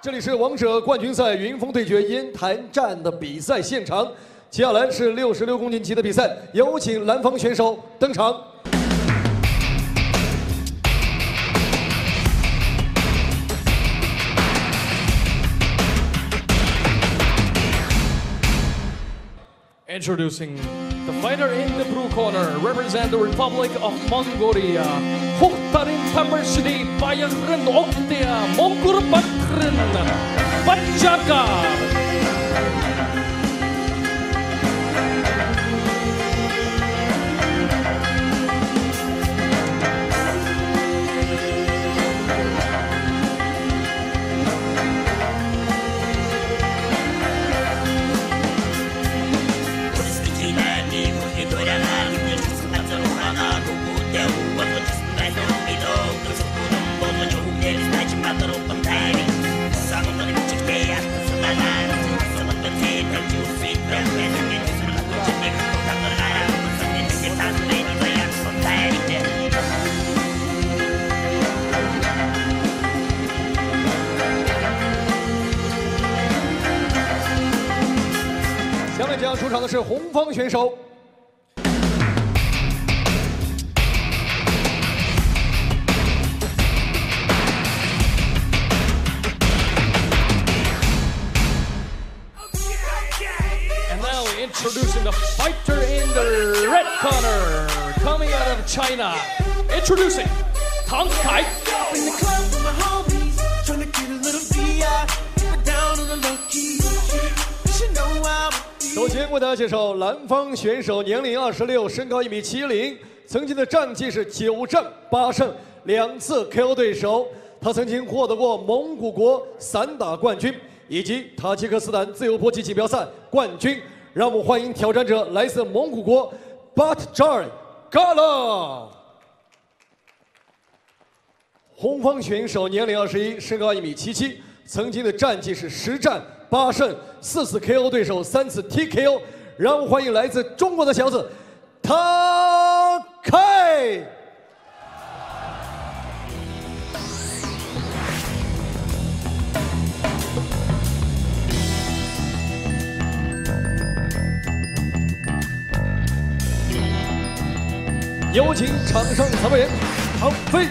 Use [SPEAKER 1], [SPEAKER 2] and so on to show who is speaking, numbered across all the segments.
[SPEAKER 1] 这里是王者冠军赛云峰对决烟台站的比赛现场，接下来是66公斤级的比赛，有请蓝方选手登场。
[SPEAKER 2] Introducing the fighter in the blue corner, represent the Republic of Mongolia. Hoktarin Tamersidi Bayagren Oktia, Mongkur Bakren, Bajakar.
[SPEAKER 1] 下面将出场的是红方选手。
[SPEAKER 2] Introducing the fighter in the red corner, coming out of China. Introducing Tang Kai.
[SPEAKER 1] 首先为大家介绍蓝方选手，年龄26，身高1.70米，曾经的战绩是9战8胜，2次 KO 对手。他曾经获得过蒙古国散打冠军以及塔吉克斯坦自由搏击锦标赛冠军。 让我们欢迎挑战者，来自蒙古国 Batjar Gala。红方选手年龄21，身高1.77米，曾经的战绩是10战8胜，4次 KO 对手，3次 TKO。让我们欢迎来自中国的小子，他开。 有请场上裁判员唐飞。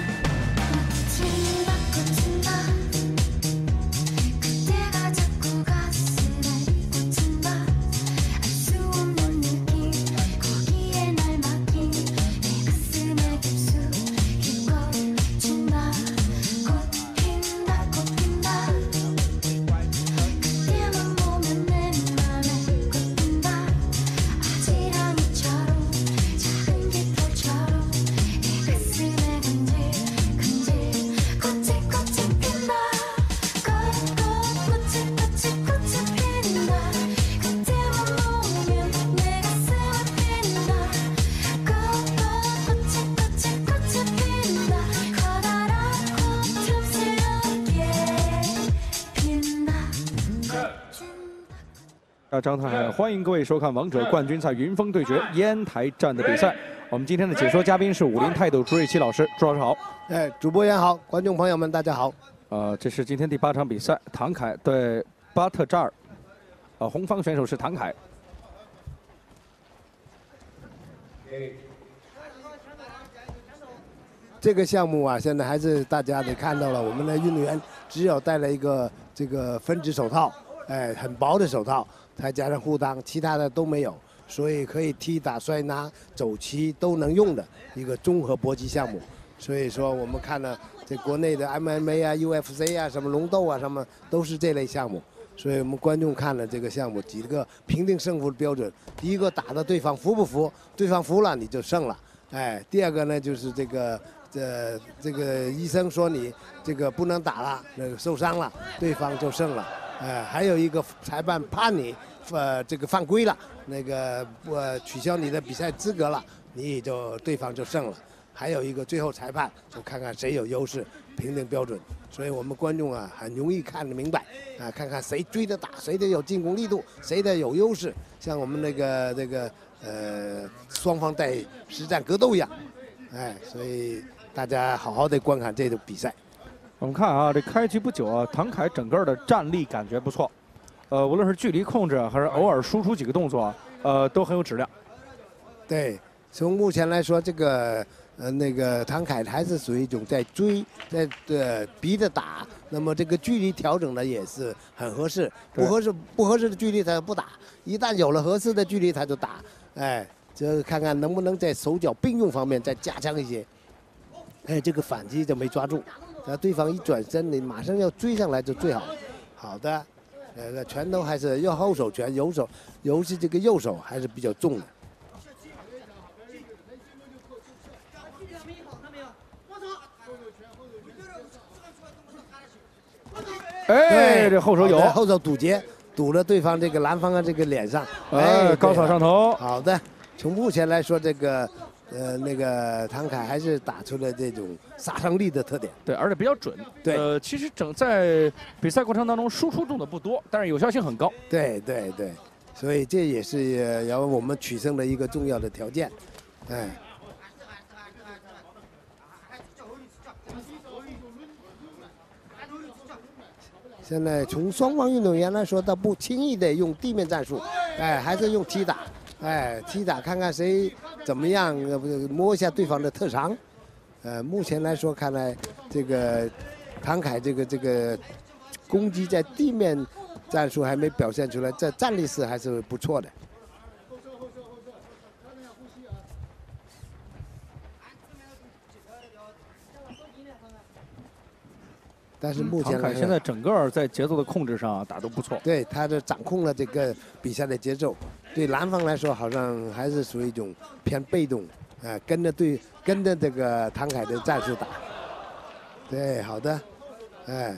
[SPEAKER 3] 张太海，欢迎各位收看王者冠军赛云峰对决烟台站的比赛。我们今天的解说嘉宾是武林泰斗朱瑞奇老师，朱老师好。
[SPEAKER 4] 哎，主播员好，观众朋友们大家好。
[SPEAKER 3] 这是今天第8场比赛，唐凯对巴特扎尔，红方选手是唐凯。
[SPEAKER 4] 这个项目啊，现在还是大家得看到了，我们的运动员只有戴了一个这个分指手套，哎，很薄的手套。 再加上护裆，其他的都没有，所以可以踢打、摔拿、走棋都能用的一个综合搏击项目。所以说，我们看了这国内的 MMA 啊、UFC 啊、什么龙斗啊，什么都是这类项目。所以我们观众看了这个项目几个评定胜负的标准：第一个打的对方服不服，对方服了你就胜了。哎，第二个呢就是这个医生说你这个不能打了，那个受伤了，对方就胜了。 还有一个裁判判你，这个犯规了，那个取消你的比赛资格了，对方就胜了。还有一个最后裁判就看看谁有优势，评定标准。所以我们观众啊很容易看得明白啊，看看谁追着打，谁的有进攻力度，谁的有优势。像我们双方在实战格斗一样，哎，所以大家好好的观看这个比赛。
[SPEAKER 3] 我们看啊，这开局不久啊，唐凯整个的战力感觉不错，无论是距离控制还是偶尔输出几个动作，都很有质量。
[SPEAKER 4] 对，从目前来说，这个那个唐凯还是属于一种在追，在逼着打，那么这个距离调整的也是很合适，不合适的距离他不打，一旦有了合适的距离他就打，哎，这看看能不能在手脚并用方面再加强一些。哎，这个反击就没抓住，那对方一转身，你马上要追上来就最好。好的，拳头还是右后手拳，右手，尤其这个右手还是比较重的。
[SPEAKER 3] 哎，这后手有，
[SPEAKER 4] 后手堵截，堵了对方这个蓝方的这个脸上。
[SPEAKER 3] 哎，高扫上头。
[SPEAKER 4] 好的，从目前来说，这个那个唐凯还是打出了这种杀伤力的特点。
[SPEAKER 3] 对，而且比较准。
[SPEAKER 4] 对，
[SPEAKER 3] 其实在比赛过程当中输出动的不多，但是有效性很高。
[SPEAKER 4] 对对对，所以这也是要我们取胜的一个重要的条件。哎。现在从双方运动员来说，倒不轻易的用地面战术，哎，还是用踢打，哎，踢打看看谁怎么样，摸一下对方的特长。目前来说，看来这个唐凯这个攻击在地面战术还没表现出来，这战力是还是不错的。但是目前
[SPEAKER 3] 唐凯现在整个在节奏的控制上打得不错，
[SPEAKER 4] 对他的掌控了这个比赛的节奏。对蓝方来说，好像还是属于一种偏被动，跟着这个唐凯的战术打。对，好的，哎，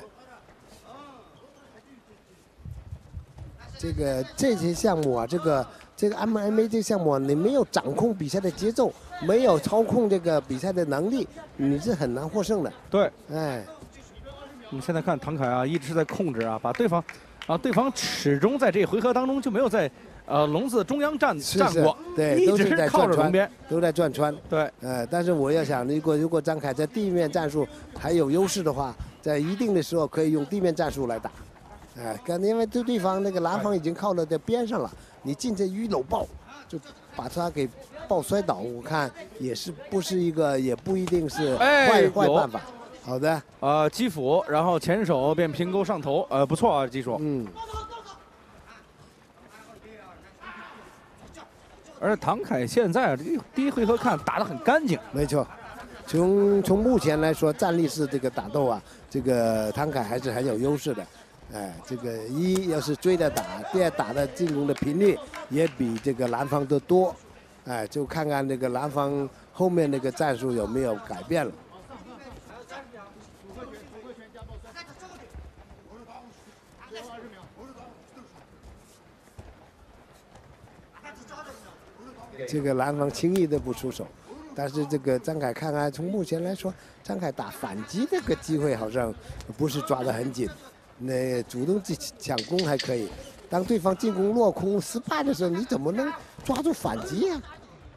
[SPEAKER 4] 这些项目啊，这个 MMA 这个项目啊，你没有掌控比赛的节奏，没有操控这个比赛的能力，你是很难获胜的。
[SPEAKER 3] 对，
[SPEAKER 4] 哎。
[SPEAKER 3] 我们现在看唐凯啊，一直在控制啊，把对方，对方始终在这回合当中就没有在笼子中央站过，
[SPEAKER 4] 对，
[SPEAKER 3] 一直是靠着笼边，
[SPEAKER 4] 都在转穿。
[SPEAKER 3] 对，
[SPEAKER 4] 但是我要想，如果张凯在地面战术还有优势的话，在一定的时候可以用地面战术来打，因为对方那个蓝方已经靠到在边上了，你进这一搂抱，就把他给抱摔倒，我看也不一定是坏办法。好的，
[SPEAKER 3] 击斧，然后前手变平勾上头，不错啊，技术。而唐凯现在第一回合看打得很干净，
[SPEAKER 4] 没错。从目前来说，战力是这个打斗啊，这个唐凯还是很有优势的。哎，这个要是追着打，第二打的进攻的频率也比这个蓝方的多。哎，就看看这个蓝方后面那个战术有没有改变了。这个蓝方轻易的不出手，但是这个张凯看看，从目前来说，张凯打反击这个机会好像不是抓得很紧，那主动抢攻还可以，当对方进攻落空失败的时候，你怎么能抓住反击呀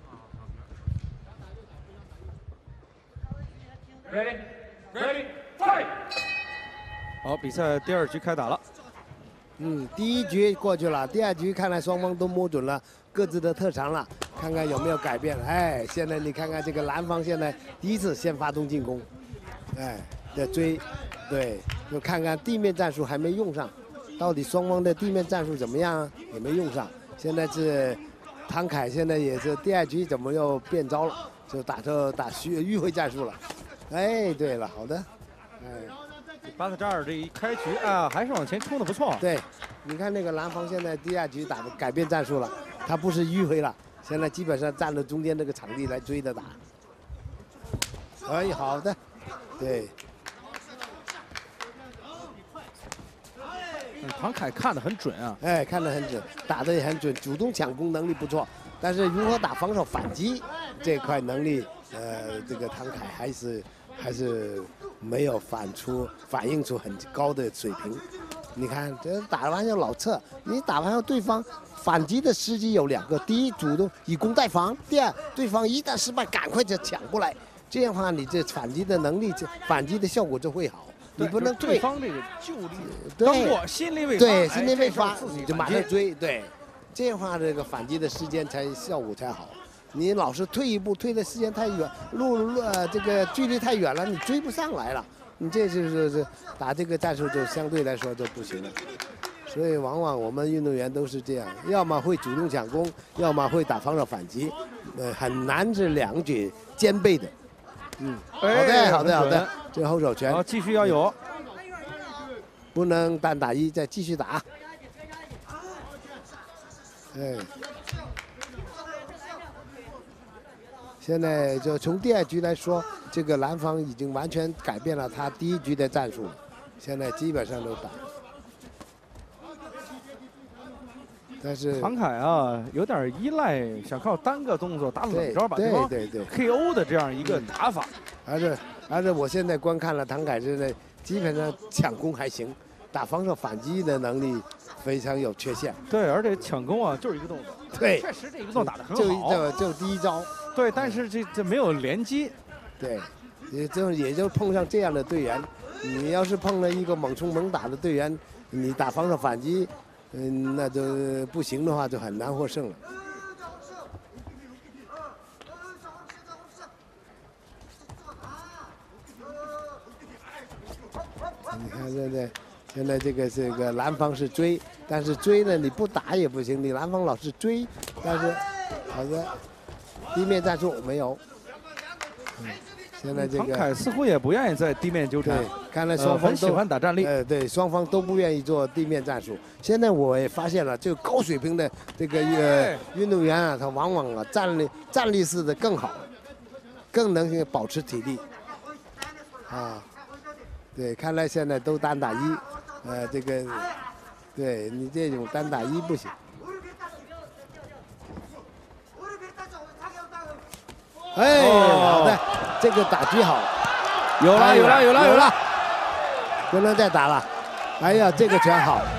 [SPEAKER 2] ？Ready, fight！
[SPEAKER 3] 好，比赛第二局开打了。
[SPEAKER 4] 第一局过去了，第二局看来双方都摸准了各自的特长了，看看有没有改变。哎，现在你看看这个蓝方现在第一次先发动进攻，哎，的追，对，就看看地面战术还没用上，到底双方的地面战术怎么样啊？也没用上。现在是唐凯，现在也是第二局怎么又变招了，就打迂回战术了。哎，对了，好的，哎。
[SPEAKER 3] 巴特扎尔这一开局啊，还是往前冲的不错。
[SPEAKER 4] 对，你看那个蓝方现在第二局打的改变战术了，他不是迂回了，现在基本上占了中间这个场地来追着打。哎，好的，对。
[SPEAKER 3] 唐凯看得很准啊，
[SPEAKER 4] 哎，看得很准，打得也很准，主动抢攻能力不错，但是如何打防守反击这块能力，这个唐凯还是没有反映出很高的水平。你看，这打完要老撤，你打完后对方反击的时机有两个：第一，主动以攻代防；第二，对方一旦失败，赶快就抢过来。这样的话，你这反击的能力，反击的效果就会好。 你不能
[SPEAKER 3] 对方这个就力
[SPEAKER 4] 对
[SPEAKER 3] 刚过，心里未发，
[SPEAKER 4] 对，心里未发
[SPEAKER 3] 自己
[SPEAKER 4] 你就马上追，对，这样的话这个反击的时间才效果才好。你老是退一步，退的时间太远，这个距离太远了，你追不上来了。你这就是打这个战术就相对来说就不行了。所以往往我们运动员都是这样，要么会主动抢攻，要么会打防守反击，很难是两者兼备的。好的，这个后手拳，
[SPEAKER 3] 好，继续要有，
[SPEAKER 4] 不能单打一，再继续打。现在就从第2局来说，这个蓝方已经完全改变了他第1局的战术了，现在基本上都打。但是
[SPEAKER 3] 唐凯啊，有点依赖，想靠单个动作打冷招把对方 KO 的这样一个打法。
[SPEAKER 4] 而且我现在观看了唐凯现在基本上抢攻还行，打防守反击的能力非常有缺陷。
[SPEAKER 3] 对，而且抢攻啊就是一个动作。
[SPEAKER 4] 对，
[SPEAKER 3] 确实这一个动作打得很好。
[SPEAKER 4] 就第1招。
[SPEAKER 3] 对，但是这没有连击。
[SPEAKER 4] 对，也就碰上这样的队员，你要是碰了一个猛冲猛打的队员，你打防守反击。那就不行的话，就很难获胜了。你看现在这个蓝方是追，但是追呢你不打也不行，你蓝方老是追，但是好的地面战术没有。现在这个
[SPEAKER 3] 唐凯似乎也不愿意在地面纠缠，
[SPEAKER 4] 看来双方都
[SPEAKER 3] 喜欢打站立。
[SPEAKER 4] 对，双方都不愿意做地面战术。现在我也发现了，这个高水平的这个运动员啊，他往往啊站立式的更好，更能保持体力。对，看来现在都单打一，这个对你这种单打一不行。好的，这个打击好，
[SPEAKER 3] 有了，
[SPEAKER 4] 不能再打了。哎呀，这个拳好。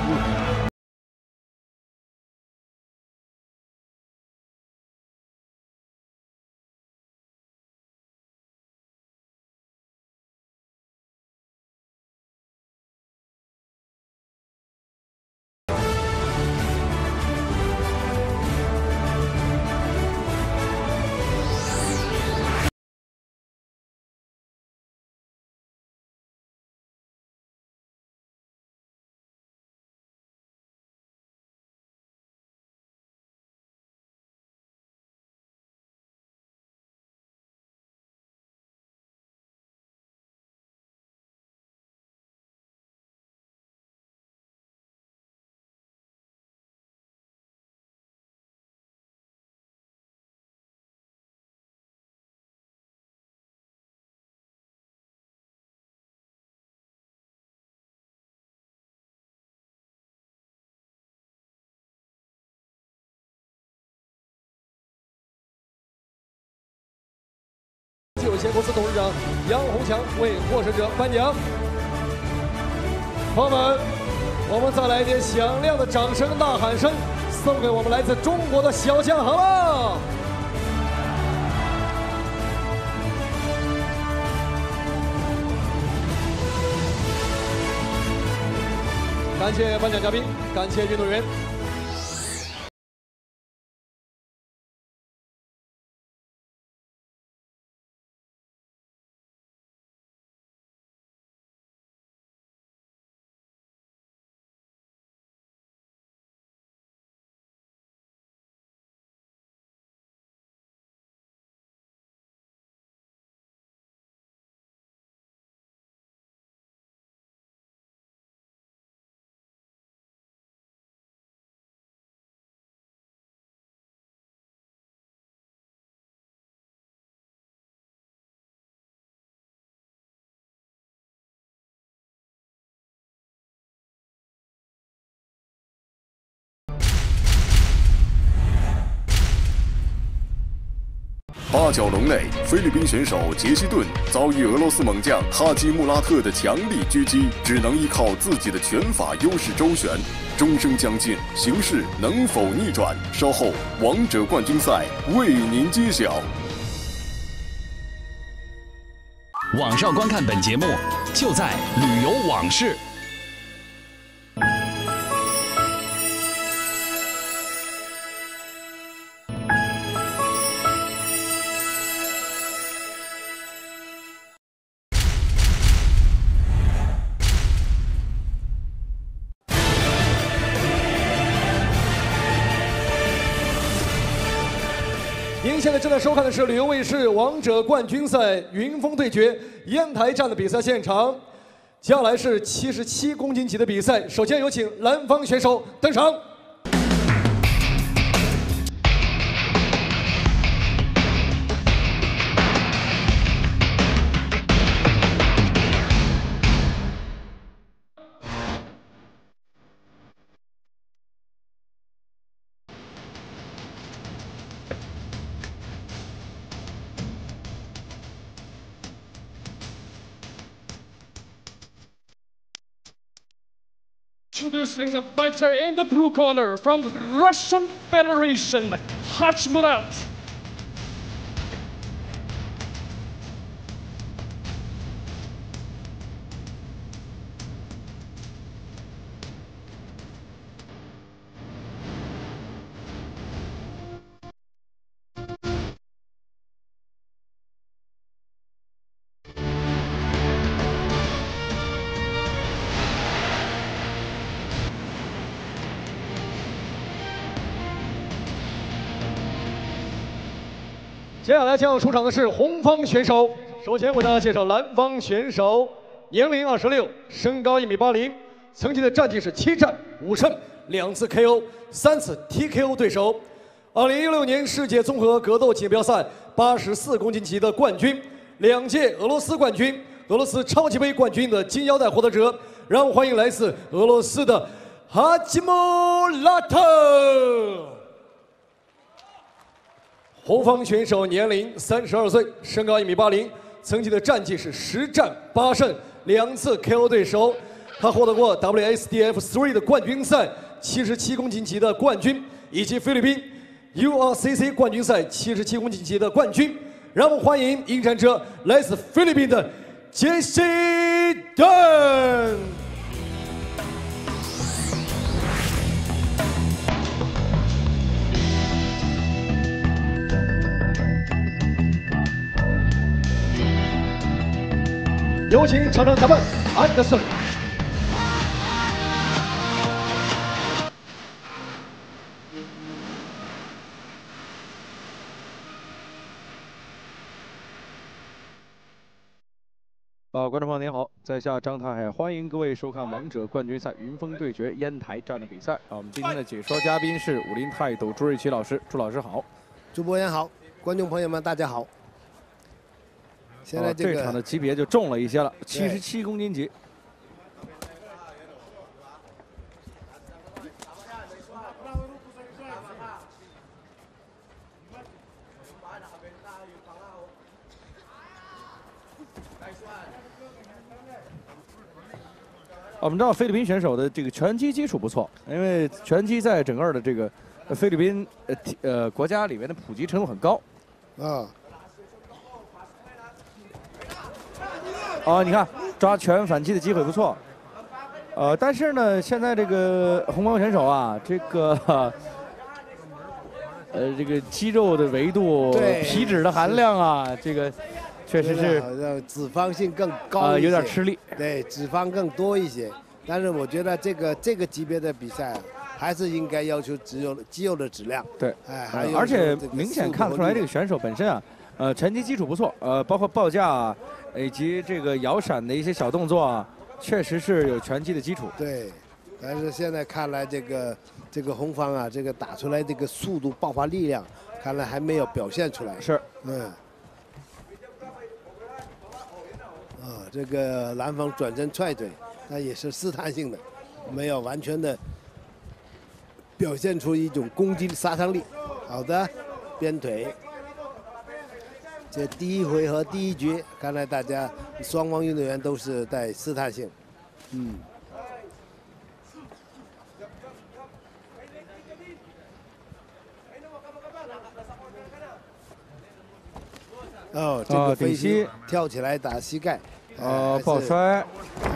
[SPEAKER 1] 有限公司董事长杨洪强为获胜者颁奖。朋友们，我们再来一点响亮的掌声、呐喊声，送给我们来自中国的小将，好吗？感谢颁奖嘉宾，感谢运动员。
[SPEAKER 5] 八角笼内，菲律宾选手杰西顿遭遇俄罗斯猛将哈基穆拉特的强力狙击，只能依靠自己的拳法优势周旋。终生将近，形势能否逆转？稍后，王者冠军赛为您揭晓。
[SPEAKER 6] 网上观看本节目，就在旅游往事。
[SPEAKER 1] 您现在正在收看的是旅游卫视王者冠军赛云峰对决烟台站的比赛现场。接下来是77公斤级的比赛，首先有请蓝方选手登场。
[SPEAKER 2] Introducing the fighter in the blue corner from the Russian Federation, Hashmurat.
[SPEAKER 1] 接下来将要出场的是红方选手。首先为大家介绍蓝方选手，年龄26，身高1.80米，曾经的战绩是7战5胜，2次 KO， 3次 TKO 对手。2016年世界综合格斗锦标赛84公斤级的冠军，2届俄罗斯冠军、俄罗斯超级杯冠军的金腰带获得者。让我们欢迎来自俄罗斯的哈基姆拉特。 红方选手年龄32岁，身高1.80米，曾经的战绩是10战8胜，2次 KO 对手。他获得过 WSDF 3的冠军赛77公斤级的冠军，以及菲律宾 URCC 冠军赛77公斤级的冠军。让我们欢迎应战者来自菲律宾的杰西·顿。 有请场上裁判安德森。
[SPEAKER 3] 观众朋友您好，在下张大海，欢迎各位收看王者冠军赛云峰对决烟台站的比赛。我们今天的解说嘉宾是武林泰斗朱瑞奇老师，朱老师好，
[SPEAKER 4] 主播人好，观众朋友们大家好。 现在
[SPEAKER 3] 这场的级别就重了一些了，77公斤级。我们知道菲律宾选手的这个拳击基础不错，因为拳击在整个的这个菲律宾国家里面的普及程度很高。啊。 你看抓拳反击的机会不错，但是呢，现在这个红方选手啊，这个这个肌肉的维度、皮脂的含量啊，这个确实是
[SPEAKER 4] 脂肪性更高
[SPEAKER 3] 有点吃力。
[SPEAKER 4] 对，脂肪更多一些。但是我觉得这个级别的比赛，还是应该要求肌肉的质量。
[SPEAKER 3] 对，
[SPEAKER 4] 还有
[SPEAKER 3] 而且明显看得出来，这个选手本身啊，拳击基础不错，包括报架啊。 以及这个摇闪的一些小动作啊，确实是有拳击的基础。
[SPEAKER 4] 对，但是现在看来，这个红方啊，这个打出来这个速度、爆发力量，看来还没有表现出来。
[SPEAKER 3] 是，
[SPEAKER 4] 这个蓝方转身踹腿，那也是试探性的，没有完全的表现出一种攻击杀伤力。好的，鞭腿。 这第一回合第一局，看来大家双方运动员都是带试探性， 哦，这个飞
[SPEAKER 3] 膝
[SPEAKER 4] 跳起来打膝盖，
[SPEAKER 3] 抱摔，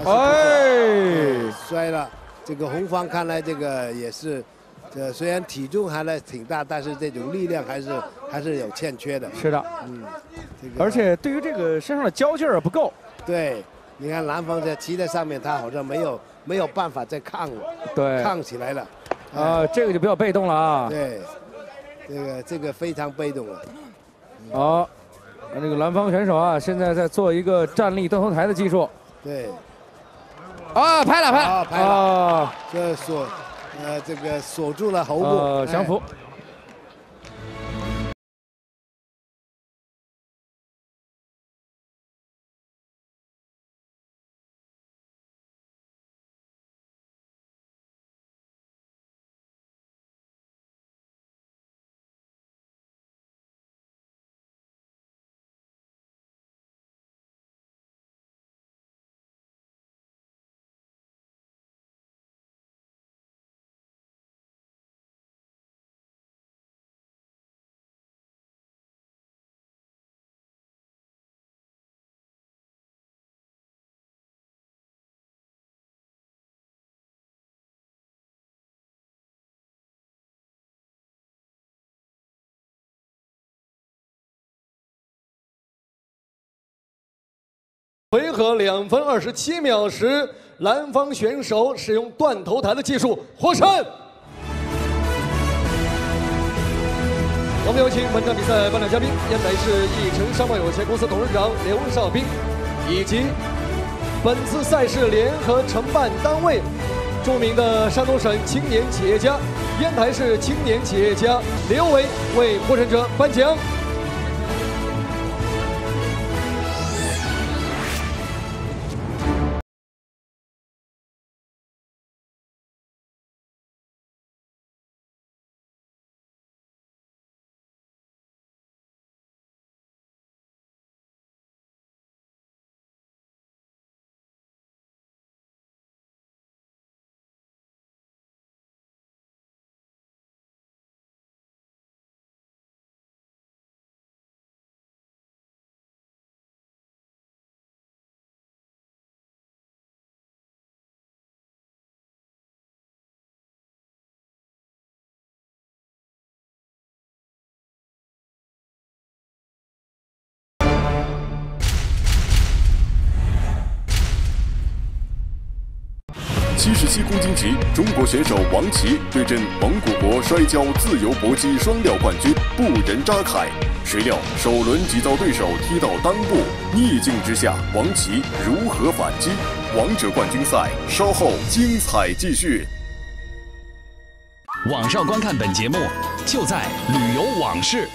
[SPEAKER 4] 摔了。这个红方看来这个也是，虽然体重还挺大，但是这种力量还是有欠缺的。
[SPEAKER 3] 是的，而且对于这个身上的胶劲儿不够。
[SPEAKER 4] 对，你看蓝方在骑在上面，他好像没有办法再抗了，
[SPEAKER 3] 对，
[SPEAKER 4] 抗起来了。
[SPEAKER 3] 这个就比较被动了啊。
[SPEAKER 4] 对，这个非常被动了。
[SPEAKER 3] 好，这个蓝方选手啊，现在在做一个站立登头台的技术。
[SPEAKER 4] 对。
[SPEAKER 3] 拍了，
[SPEAKER 4] 这个锁住了喉部，
[SPEAKER 3] 降服。
[SPEAKER 1] 回合2分27秒时，蓝方选手使用断头台的技术获胜。我们有请本场比赛颁奖嘉宾，烟台市益城商贸有限公司董事长刘少斌，以及本次赛事联合承办单位著名的山东省青年企业家、烟台市青年企业家刘伟为获胜者颁奖。
[SPEAKER 5] 77公斤级，中国选手王琦对阵蒙古国摔跤自由搏击双料冠军布仁扎凯，谁料首轮即遭对手踢到裆部，逆境之下，王琦如何反击？王者冠军赛稍后精彩继续。
[SPEAKER 6] 网上观看本节目，就在旅游往事。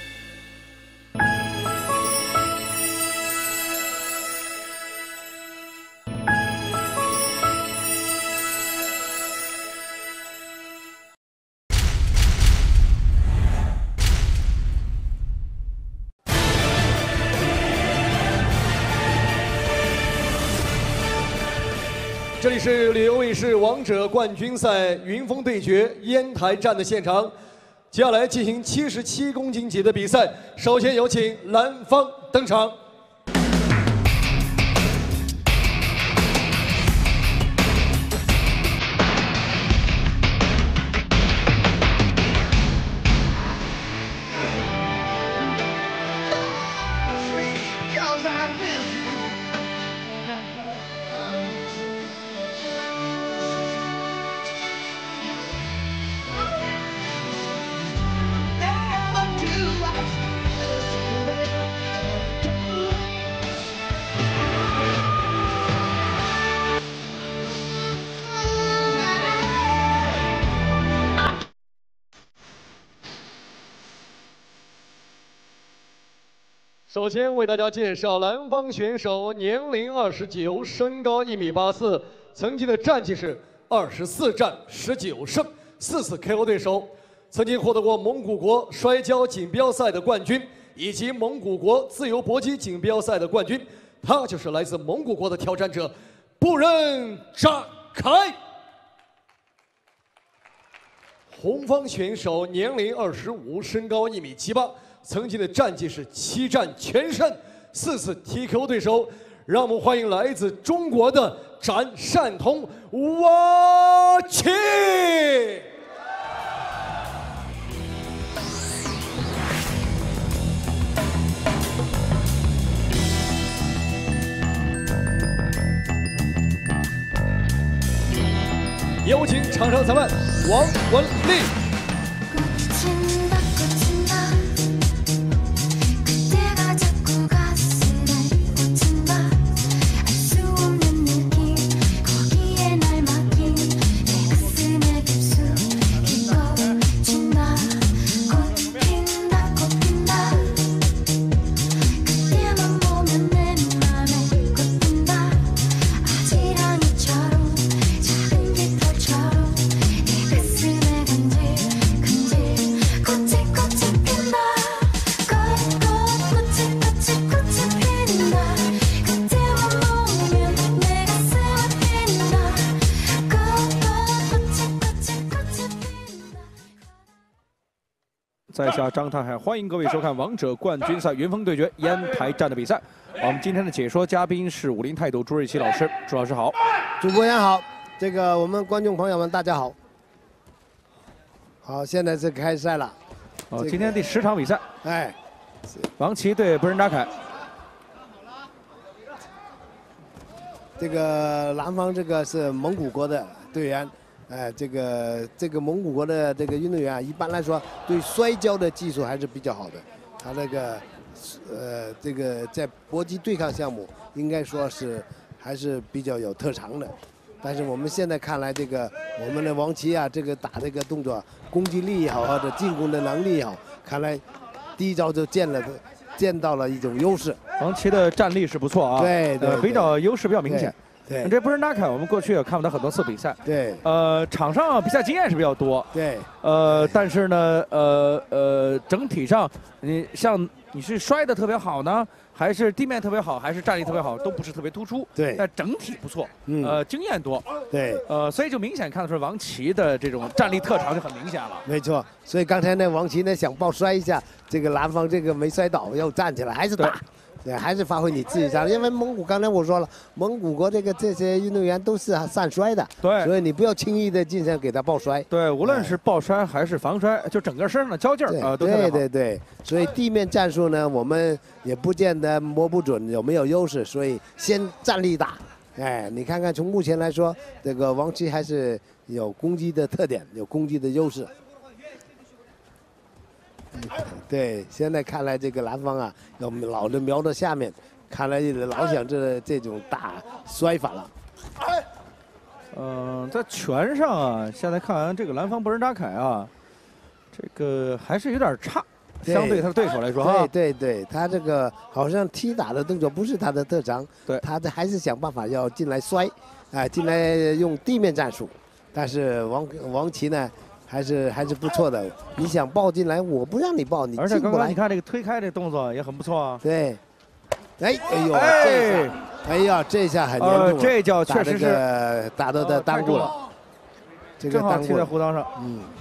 [SPEAKER 1] 这里是旅游卫视王者冠军赛云峰对决烟台站的现场，接下来进行77公斤级的比赛。首先有请蓝方登场。首先为大家介绍蓝方选手，年龄29，身高1.84米，曾经的战绩是24战19胜，4次 KO 对手，曾经获得过蒙古国摔跤锦标赛的冠军，以及蒙古国自由搏击锦标赛的冠军。他就是来自蒙古国的挑战者布仁扎凯。红方选手年龄25，身高1.78米。 曾经的战绩是7战全胜，4次 TKO 对手。让我们欢迎来自中国的展善同王琦。有请场上裁判王文丽。
[SPEAKER 3] 在下张大海，欢迎各位收看王者冠军赛云峰对决烟台站的比赛。我们今天的解说嘉宾是武林泰斗朱瑞奇老师，朱老师好，
[SPEAKER 4] 主播人好，我们观众朋友们大家好。好，现在是开赛了。
[SPEAKER 3] 今天第10场比赛，
[SPEAKER 4] 哎，
[SPEAKER 3] 王琦对布仁扎凯。
[SPEAKER 4] 南方是蒙古国的队员。 这个蒙古国的运动员啊，一般来说对摔跤的技术还是比较好的。他在搏击对抗项目应该说是还是比较有特长的。但是我们现在看来，我们的王琦啊，打动作攻击力也好，或者进攻的能力也好，看来第一招就见到了一种优势。
[SPEAKER 3] 王琦的战力是不错啊，
[SPEAKER 4] 对，
[SPEAKER 3] 比较优势比较明显。
[SPEAKER 4] 对，
[SPEAKER 3] 这布仁扎凯我们过去也看过他很多次比赛。
[SPEAKER 4] 对，
[SPEAKER 3] 场上比赛经验是比较多。
[SPEAKER 4] 对，
[SPEAKER 3] 但是呢，整体上你是摔得特别好呢，还是地面特别好，还是战力特别好，都不是特别突出。
[SPEAKER 4] 对，
[SPEAKER 3] 但整体不错。经验多。
[SPEAKER 4] 对，
[SPEAKER 3] 所以就明显看得出王琦的这种战力特长就很明显了。
[SPEAKER 4] 没错，所以刚才王琦想抱摔一下，南方没摔倒，又站起来，还是打。 对，还是发挥你自己战，因为蒙古刚才我说了，蒙古国这些运动员都是善摔的，
[SPEAKER 3] 对，
[SPEAKER 4] 所以你不要轻易的进行给他抱摔。
[SPEAKER 3] 对，无论是抱摔还是防摔，就整个身上的交劲儿都特别好。
[SPEAKER 4] 对，所以地面战术呢，我们也不见得摸不准有没有优势，所以先站立打。哎，你看看从目前来说，王琦还是有攻击的特点，有攻击的优势。 对，现在看来南方啊，要老是瞄到下面，看来老想这种打摔法了。
[SPEAKER 3] 在拳上啊，现在看完南方布仁扎凯啊，还是有点差，相对他的对手来说啊。
[SPEAKER 4] 对，他好像踢打的动作不是他的特长，
[SPEAKER 3] 对，
[SPEAKER 4] 他还是想办法要进来摔，进来用地面战术，但是王琦呢？ 还是不错的，你想抱进来，我不让你抱，你进不来。
[SPEAKER 3] 而且刚刚你看推开这动作也很不错啊。
[SPEAKER 4] 对，哎呀，这下很严重了，
[SPEAKER 3] 这脚确实是
[SPEAKER 4] 打到他裆部了，
[SPEAKER 3] 正好踢在护裆上。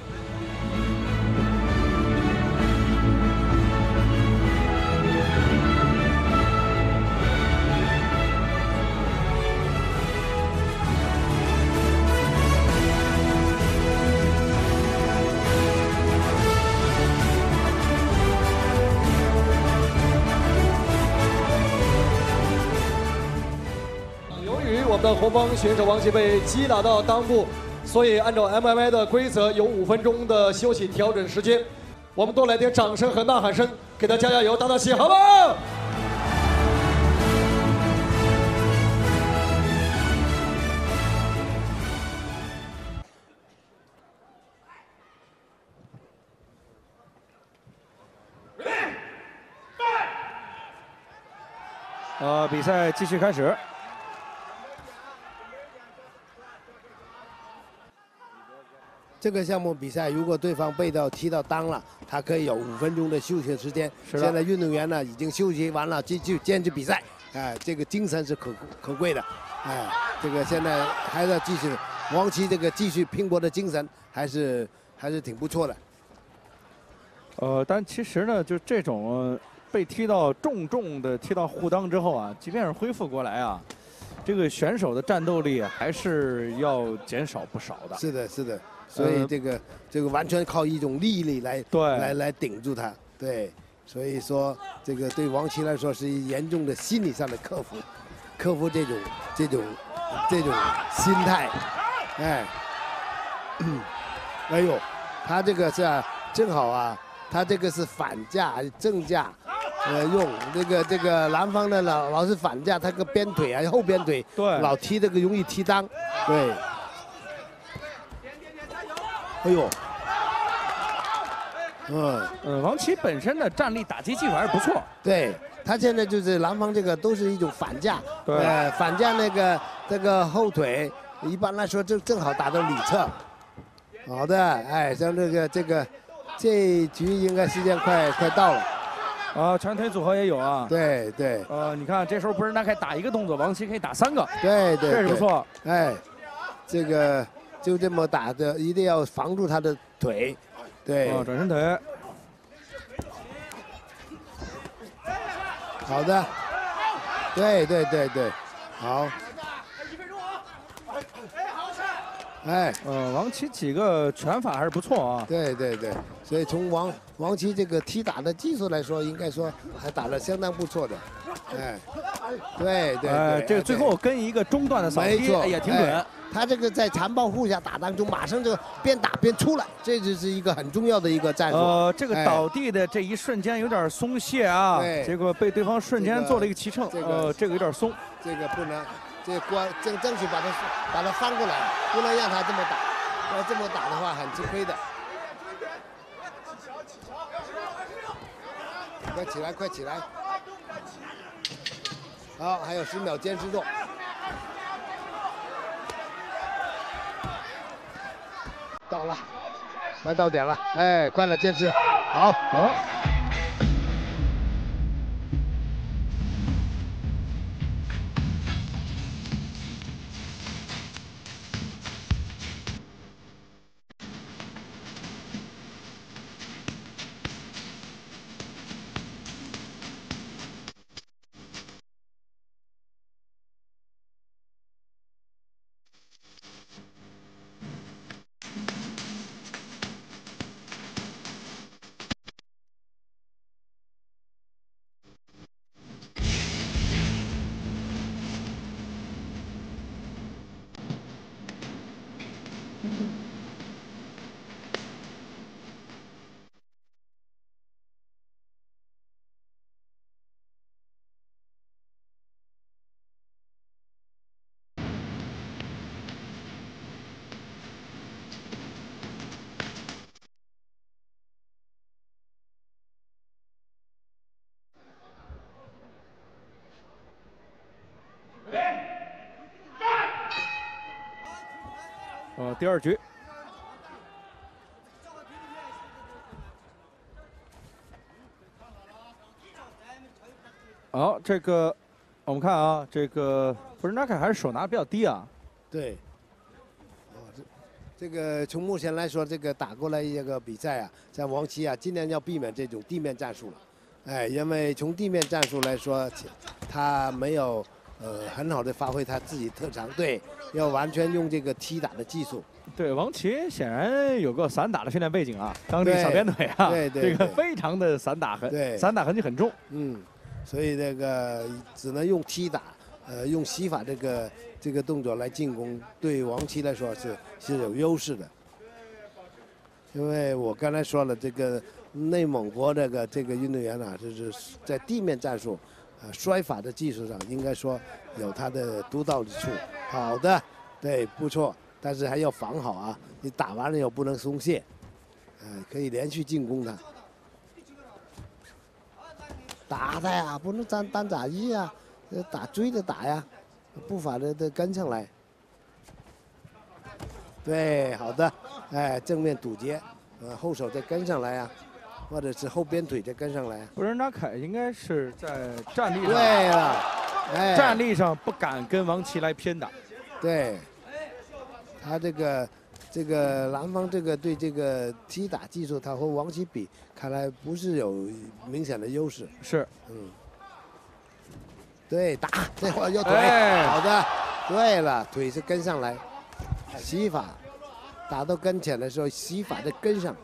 [SPEAKER 1] 我们的红方选手王琦被击打到裆部，所以按照 MMA 的规则有5分钟的休息调整时间。我们多来点掌声和呐喊声，给他加油，打打气，好不好？
[SPEAKER 3] 比赛继续开始。
[SPEAKER 4] 这个项目比赛，如果对方被踢到裆了，他可以有5分钟的休息时间。现在运动员呢已经休息完了，继续坚持比赛。哎，这个精神是可贵的。哎，现在还要继续，王琦继续拼搏的精神还是挺不错的。
[SPEAKER 3] 但其实呢，就这种被踢到重的踢到护裆之后啊，即便是恢复过来啊，这个选手的战斗力还是要减少不少的。
[SPEAKER 4] 是的，是的。所以这个完全靠一种毅力来顶住他。对，所以说这个对王琦来说是严重的心理上的克服这种心态。哎，哎呦，他这个是啊，正好啊，他这个是反架正架，用这个南方的老是反架，他个边腿啊后边腿，
[SPEAKER 3] 对，
[SPEAKER 4] 老踢这个容易踢裆，对。哎呦，
[SPEAKER 3] 王琦本身的站立打击技术还是不错。
[SPEAKER 4] 对，他现在就是南方这个都是一种反架，
[SPEAKER 3] 对，
[SPEAKER 4] 反架这个后腿，一般来说就正好打到里侧。好的，哎，像这一局应该时间快到了。
[SPEAKER 3] 啊，拳腿组合也有啊。
[SPEAKER 4] 对对。
[SPEAKER 3] 你看这时候不是那可以打一个动作，王琦可以打3个。
[SPEAKER 4] 对对，
[SPEAKER 3] 这是不错。
[SPEAKER 4] 哎，这个。就这么打的，一定要防住他的腿，对。
[SPEAKER 3] 转身腿。
[SPEAKER 4] 好的，对，好。哎，
[SPEAKER 3] 王琦几个拳法还是不错啊。
[SPEAKER 4] 对，所以从王琦这个踢打的技术来说，应该说还打得相当不错的。哎，对，
[SPEAKER 3] 这个最后跟一个中段的扫踢也挺准。
[SPEAKER 4] 他这个在残暴护下打当中，马上就边打边出来，这就是一个很重要的一个战术。
[SPEAKER 3] 这个倒地的这一瞬间有点松懈啊，结果被对方瞬间做了一个骑乘，这个有点松。
[SPEAKER 4] 这个不能，这争取把它翻过来，不能让他这么打，要这么打的话很吃亏的。快起来！好，还有10秒坚持住。到了，快到点了，哎，快了，坚持，好。
[SPEAKER 3] 第2局。好，这个我们看啊，这个布什纳克还是手拿比较低啊。
[SPEAKER 4] 对。这个从目前来说，这个打过来这个比赛啊，像王琦啊，尽量要避免这种地面战术了。哎，因为从地面战术来说，他没有很好的发挥他自己特长，对，要完全用这个踢打的技术。
[SPEAKER 3] 对，王琦显然有个散打的训练背景啊，刚这个小鞭腿啊，这个非常的散打痕迹很重。
[SPEAKER 4] 所以这个只能用踢打，用膝法这个动作来进攻，对王琦来说是有优势的。因为我刚才说了，这个内蒙国这个运动员啊，就是在地面战术、摔法的技术上，应该说有他的独到之处。好的，对，不错，但是还要防好啊！你打完了又不能松懈，可以连续进攻他。打他呀，不能单打一呀，追着打呀，步伐的跟上来。对，好的，哎，正面堵截，后手再跟上来呀，或者是后边腿再跟上来。
[SPEAKER 3] 布什纳凯应该是在站立上，
[SPEAKER 4] 对了，哎，
[SPEAKER 3] 站立上不敢跟王琦来偏打。
[SPEAKER 4] 对，他这个这个南方这个对这个踢打技术，他和王琦比，看来不是有明显的优势。
[SPEAKER 3] 是，
[SPEAKER 4] 对，打这会儿右腿，好的，对了，腿是跟上来，洗法，打到跟前的时候，洗法再跟上。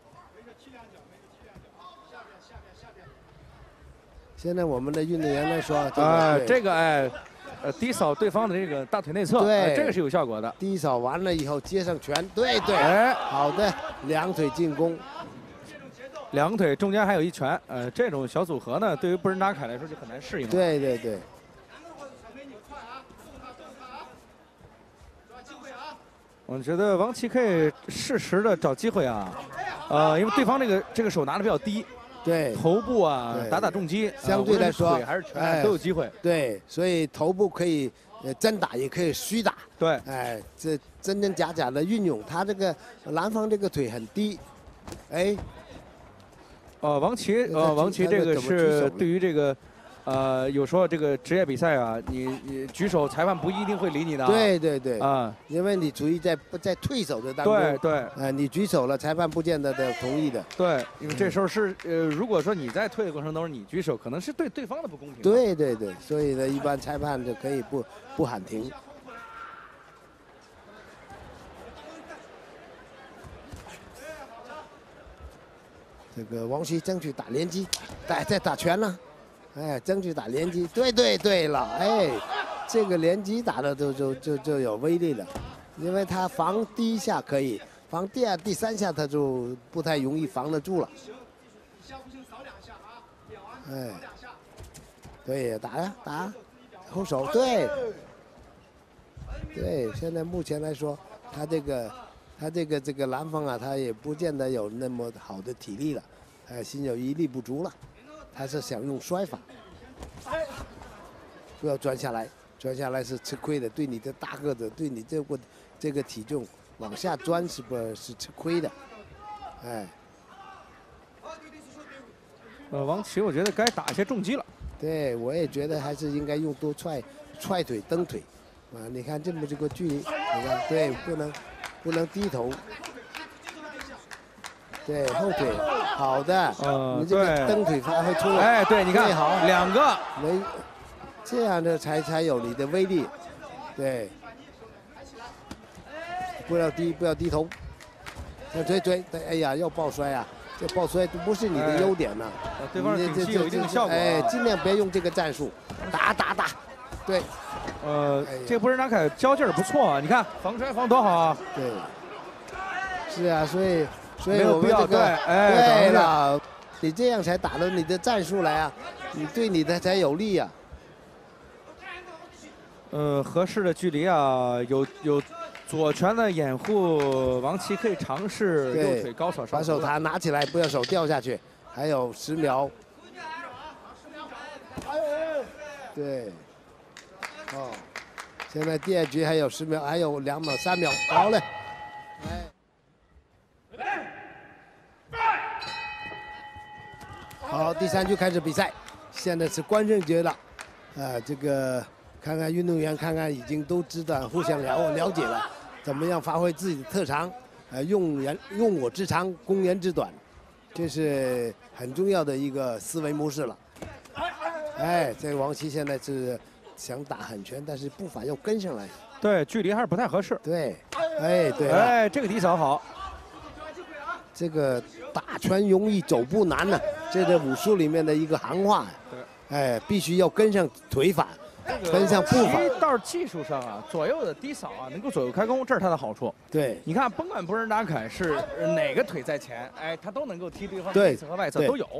[SPEAKER 4] 现在我们的运动员来说，
[SPEAKER 3] 这个低扫对方的这个大腿内侧，
[SPEAKER 4] 对，
[SPEAKER 3] 这个是有效果的。
[SPEAKER 4] 低扫完了以后接上拳，对，好的，两腿进攻，
[SPEAKER 3] 两腿中间还有一拳，这种小组合呢，对于布仁达凯来说就很难适应了。
[SPEAKER 4] 对。
[SPEAKER 3] 我觉得王琦可以适时的找机会啊，因为对方这个手拿的比较低。
[SPEAKER 4] 对，
[SPEAKER 3] 头部啊，打重击，
[SPEAKER 4] 相对来说
[SPEAKER 3] 腿还是拳都有机会。
[SPEAKER 4] 对，所以头部可以真打，也可以虚打。
[SPEAKER 3] 对，
[SPEAKER 4] 这真真假假的运用。他这个南方这个腿很低，
[SPEAKER 3] 王琦这个是对于这个。有时候这个职业比赛啊，你举手，裁判不一定会理你的。
[SPEAKER 4] 对啊，因为你处于在退手的当中。对，你举手了，裁判不见得同意的。
[SPEAKER 3] 对，因为这时候是如果说你在退的过程当中你举手，可能是对对方的不公平。
[SPEAKER 4] 对，所以呢，一般裁判就可以不喊停。这个王琦争取打连击，再打拳呢。争取打连击，对了，这个连击打的就有威力了，因为他防第一下可以，防第二、第三下他就不太容易防得住了。对，打，后手，对，现在目前来说，他这个南方啊，他也不见得有那么好的体力了，心有余力不足了。他是想用摔法，不要钻下来，钻下来是吃亏的。对你的大个子，对你这个体重往下钻是吃亏的，
[SPEAKER 3] 王琦我觉得该打一些重击了。
[SPEAKER 4] 对，我也觉得还是应该用多踹腿、蹬腿，你看这个距离，你看，对，不能低头。对，后腿，好的，你这个蹬腿发挥出来，
[SPEAKER 3] 对，你看，好，两个，
[SPEAKER 4] 这样的才有你的威力，对，不要低头，追，哎呀，要抱摔啊，这抱摔不是你的优点呐，
[SPEAKER 3] 对方顶击有一定的效果，
[SPEAKER 4] 尽量别用这个战术，打，对，
[SPEAKER 3] 这个布仁达凯交劲儿不错啊，你看防摔防多好啊，
[SPEAKER 4] 对，是啊，所以
[SPEAKER 3] 我们这个
[SPEAKER 4] 对了，你这样才打到你的战术来啊，你对你的才有利啊。
[SPEAKER 3] 合适的距离啊，有左拳的掩护，王琦可以尝试右腿高扫上。
[SPEAKER 4] 把手塔拿起来，不要手掉下去。还有10秒。对。现在第二局还有10秒，还有2秒、3秒，好嘞。好，第3局开始比赛，现在是关键节了。这个看看运动员，已经都知道互相了解了，怎么样发挥自己的特长，用我之长，攻人之短，这是很重要的一个思维模式了。这个王琦现在是想打狠拳，但是步伐要跟上来。
[SPEAKER 3] 对，距离还是不太合适。
[SPEAKER 4] 对，对，
[SPEAKER 3] 这个低扫好。
[SPEAKER 4] 这个打拳容易走步难呢，这是武术里面的一个行话。必须要跟上腿法，跟上步伐。
[SPEAKER 3] 倒是技术上啊，左右的低扫啊，能够左右开弓，这是他的好处。
[SPEAKER 4] 对，
[SPEAKER 3] 你看，甭管布仁达凯是哪个腿在前，他都能够踢对方的内侧和外侧都有。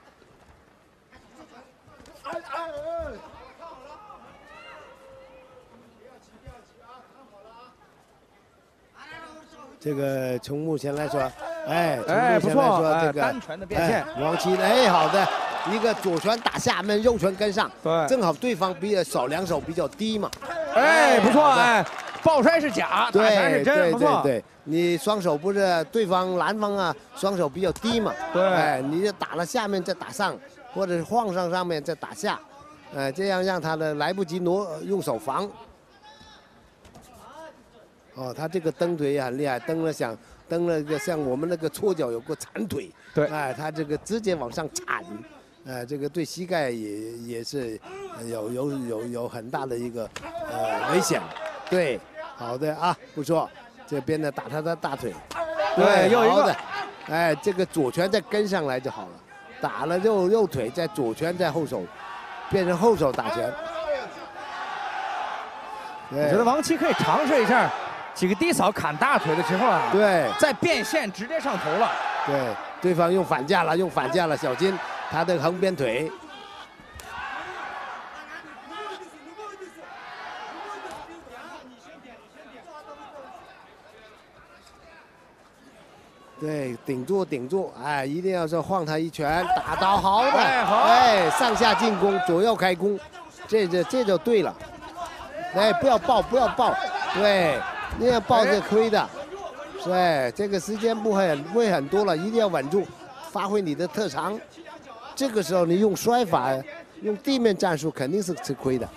[SPEAKER 4] 这个从目前来说，
[SPEAKER 3] 不错，
[SPEAKER 4] 这个
[SPEAKER 3] 单拳的变现，
[SPEAKER 4] 王琦，好的，一个左拳打下面，右拳跟上，
[SPEAKER 3] 对，
[SPEAKER 4] 正好对方两手比较低嘛，
[SPEAKER 3] 不错，抱摔是假，打拳是真，不错，
[SPEAKER 4] 对，你双手不是对方南方啊，双手比较低嘛，
[SPEAKER 3] 对，
[SPEAKER 4] 你就打了下面再打上，或者是晃上面再打下，这样让他的来不及用手防。 哦，他这个蹬腿也很厉害，蹬了个像我们那个搓脚有个铲腿，
[SPEAKER 3] 对，
[SPEAKER 4] 哎，他这个直接往上铲，这个对膝盖也是有很大的一个危险。对，好的啊，不错，这边呢打他的大腿，对，
[SPEAKER 3] 又一个，
[SPEAKER 4] 哎，这个左拳再跟上来就好了，打了右腿，再左拳再后手，变成后手打拳。
[SPEAKER 3] 我觉得王琦可以尝试一下几个低扫砍大腿的时候啊，
[SPEAKER 4] 对，
[SPEAKER 3] 再变线直接上头了。
[SPEAKER 4] 对，对方用反架了，小心他的横边腿。对，顶住，哎，一定要说晃他一拳，打倒好的，哎，上下进攻，左右开弓，这就对了。哎，不要抱，对，那样抱是亏的。对，这个时间不会很多了，一定要稳住，发挥你的特长。这个时候你用摔法，用地面战术肯定是吃亏的。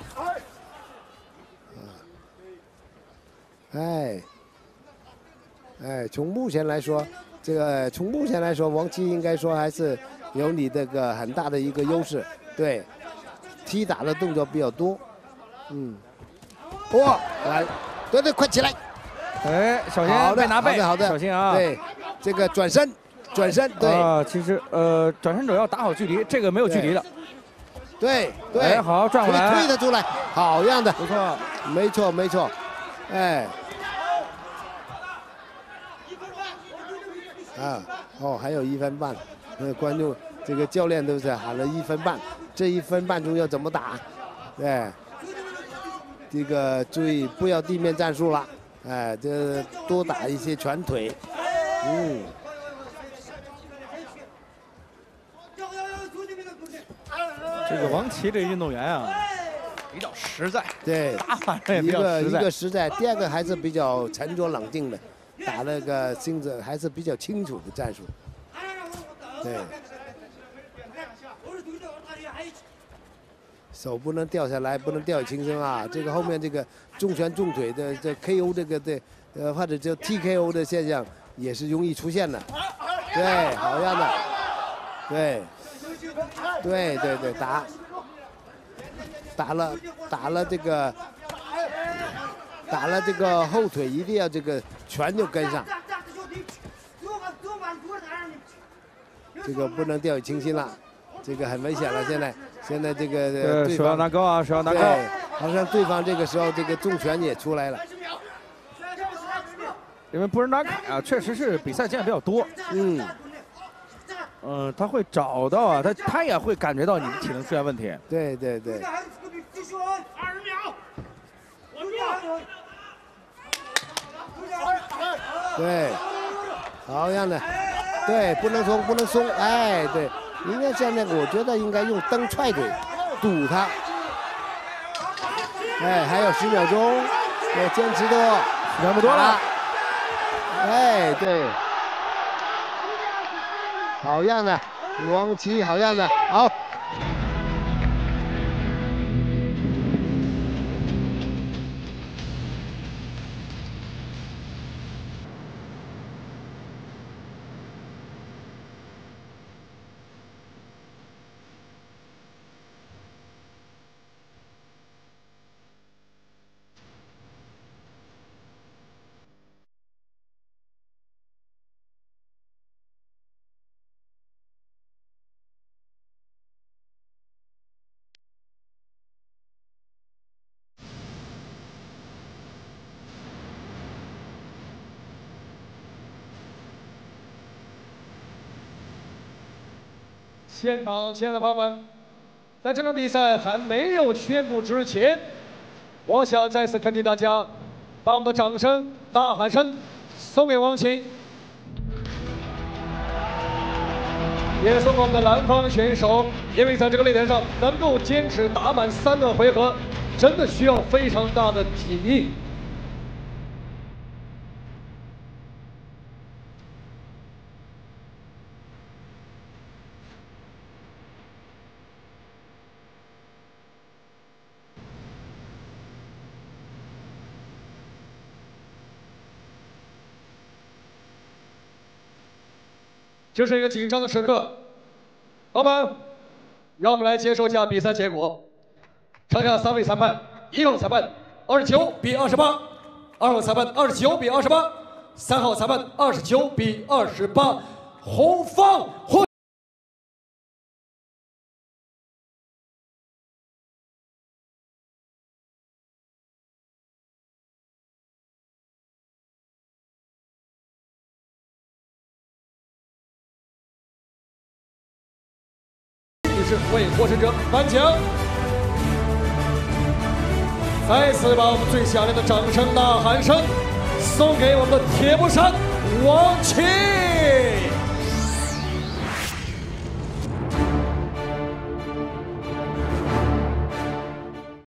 [SPEAKER 4] 从目前来说，王琦应该说还是有你这个很大的一个优势。对，踢打的动作比较多。哇，来，对，快起来！
[SPEAKER 3] 哎，小心被拿背，
[SPEAKER 4] 好的，
[SPEAKER 3] 小心啊！
[SPEAKER 4] 对，这个转身，对。
[SPEAKER 3] 其实转身者要打好距离，这个没有距离的。
[SPEAKER 4] 对，
[SPEAKER 3] 哎，好，转过来，
[SPEAKER 4] 推他出来，好样的，
[SPEAKER 3] 不错，
[SPEAKER 4] 没错，哎。还有1分半，观众这个教练都是喊了1分半，这1分半钟要怎么打？对，这个注意不要地面战术了，哎，这多打一些拳腿，
[SPEAKER 3] 这个王琦这个运动员啊，比较实在，
[SPEAKER 4] 对，
[SPEAKER 3] 打法也比较实在。
[SPEAKER 4] 一个实在，第二个还是比较沉着冷静的。打那个心子还是比较清楚的战术，对，手不能掉下来，不能掉以轻心啊！这个后面这个重拳重腿的这 KO 这个或者叫 TKO 的现象也是容易出现的，对，好样的，对，打了这个后腿一定要这个拳就跟上，这个不能掉以轻心了，这个很危险了。现在这个
[SPEAKER 3] 手要拿高啊，手要拿高。
[SPEAKER 4] 好像对方这个时候这个重拳也出来了。
[SPEAKER 3] 因为布仁达凯啊，确实是比赛经验比较多。他会找到啊，他也会感觉到你的体能出现问题。
[SPEAKER 4] 对。对，好样的，对，不能松，哎，对，应该现在我觉得应该用蹬踹腿堵他，哎，还有10秒钟，要坚持多
[SPEAKER 3] ，10秒不多了，
[SPEAKER 4] 哎，对，好样的，王琦，好样的，好。
[SPEAKER 1] 现场亲爱的朋友们，在这场比赛还没有宣布之前，我想再次恳请大家把我们的掌声、大喊声送给王琦，也送给我们的蓝方选手，因为在这个擂台上能够坚持打满3个回合，真的需要非常大的体力。 这是一个紧张的时刻，朋友们，让我们来接受一下比赛结果。场下3位裁判，一号裁判29比28，2号裁判29比28，3号裁判29比28，红方获。 是为获胜者颁奖。再次把我们最响亮的掌声、呐喊声送给我们的铁布衫王琦。